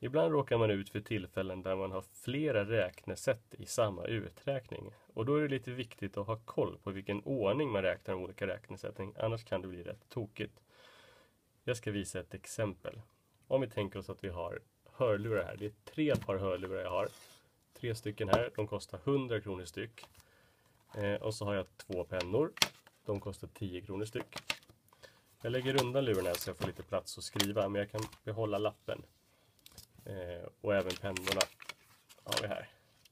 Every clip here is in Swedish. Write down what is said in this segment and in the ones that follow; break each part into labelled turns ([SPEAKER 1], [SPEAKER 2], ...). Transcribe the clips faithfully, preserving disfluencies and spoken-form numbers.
[SPEAKER 1] Ibland råkar man ut för tillfällen där man har flera räknesätt i samma uträkning. Och då är det lite viktigt att ha koll på vilken ordning man räknar de olika räknesätten. Annars kan det bli rätt tokigt. Jag ska visa ett exempel. Om vi tänker oss att vi har hörlurar här. Det är tre par hörlurar jag har. Tre stycken här. De kostar hundra kronor styck. Eh, och så har jag två pennor. De kostar tio kronor styck. Jag lägger undan lurarna så jag får lite plats att skriva. Men jag kan behålla lappen. Eh, och även pennorna har vi här.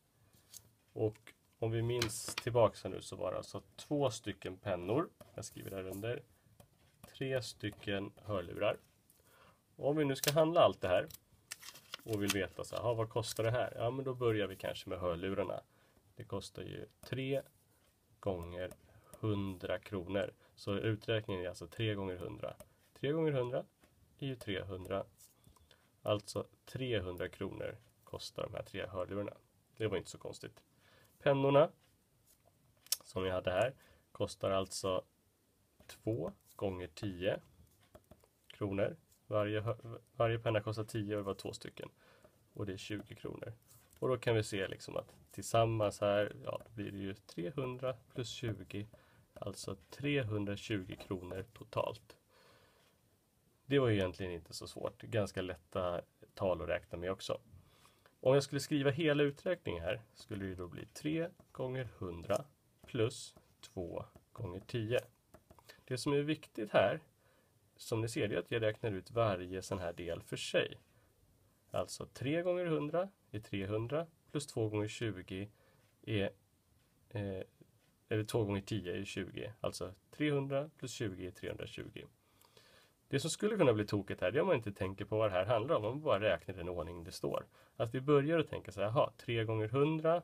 [SPEAKER 1] Och om vi minns tillbaka nu så var det alltså två stycken pennor. Jag skriver där under. Tre stycken hörlurar. Och om vi nu ska handla allt det här och vill veta så här, vad kostar det här? Ja, men då börjar vi kanske med hörlurarna. Det kostar ju tre gånger hundra kronor. Så uträkningen är alltså tre gånger hundra. tre gånger hundra är ju trehundra. Alltså trehundra kronor kostar de här tre hörlurarna. Det var inte så konstigt. Pennorna som vi hade här kostar alltså två gånger tio kronor. Varje, varje penna kostar tio och det var två stycken. Och det är tjugo kronor. Och då kan vi se liksom att tillsammans här, ja, då blir det ju trehundra plus tjugo. Alltså trehundratjugo kronor totalt. Det var ju egentligen inte så svårt. Ganska lätta tal att räkna med också. Om jag skulle skriva hela uträkningen här skulle det då bli tre gånger hundra plus två gånger tio. Det som är viktigt här, som ni ser, är att jag räknar ut varje sån här del för sig. Alltså tre gånger hundra är trehundra plus två gånger tjugo är eh, eller två gånger tio är tjugo. Alltså trehundra plus tjugo är trehundratjugo. Det som skulle kunna bli tokigt här, det är om man inte tänker på vad det här handlar om. Man bara räknar den ordning det står. Att vi börjar att tänka så här, jaha, tre gånger hundra,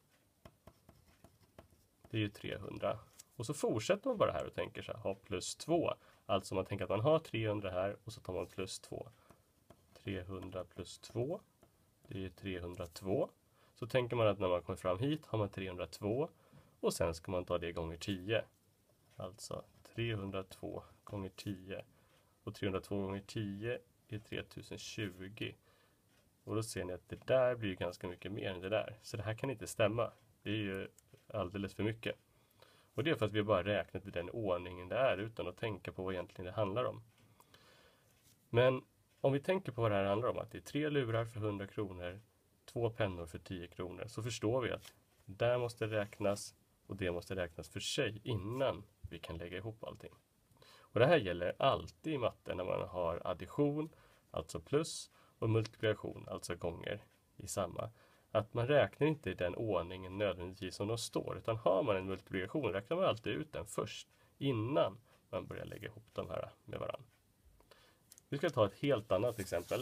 [SPEAKER 1] det är ju trehundra. Och så fortsätter man bara här och tänker så här, ha plus två. Alltså man tänker att man har trehundra här och så tar man plus två. trehundra plus två, det är ju trehundratvå. Så tänker man att när man kommer fram hit har man trehundratvå. Och sen ska man ta det gånger tio. Alltså trehundratvå gånger tio. Och trehundratvå gånger tio är tre tusen tjugo. Och då ser ni att det där blir ganska mycket mer än det där. Så det här kan inte stämma. Det är ju alldeles för mycket. Och det är för att vi bara räknat i den ordningen det är utan att tänka på vad egentligen det handlar om. Men om vi tänker på vad det här handlar om, att det är tre lurar för hundra kronor, två pennor för tio kronor, så förstår vi att där måste räknas och det måste räknas för sig innan vi kan lägga ihop allting. Och det här gäller alltid i matte när man har addition, alltså plus, och multiplikation, alltså gånger i samma. Att man räknar inte i den ordningen nödvändigtvis som de står, utan har man en multiplikation räknar man alltid ut den först innan man börjar lägga ihop de här med varandra. Vi ska ta ett helt annat exempel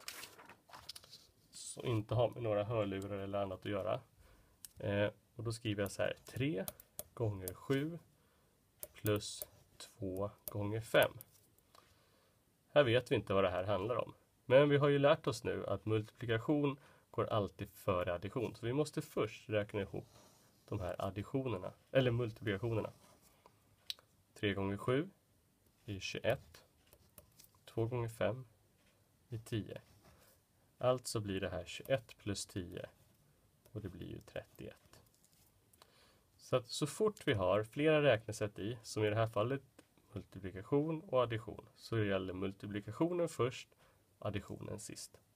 [SPEAKER 1] som inte har med några hörlurar eller annat att göra. Eh, och då skriver jag så här, tre gånger sju plus två gånger fem. Här vet vi inte vad det här handlar om. Men vi har ju lärt oss nu att multiplikation går alltid före addition. Så vi måste först räkna ihop de här additionerna, eller multiplikationerna. tre gånger sju är tjugoett. två gånger fem är tio. Alltså blir det här tjugoett plus tio. Och det blir ju trettioett. Så att så fort vi har flera räknesätt i, som i det här fallet multiplikation och addition, så gäller multiplikationen först, additionen sist.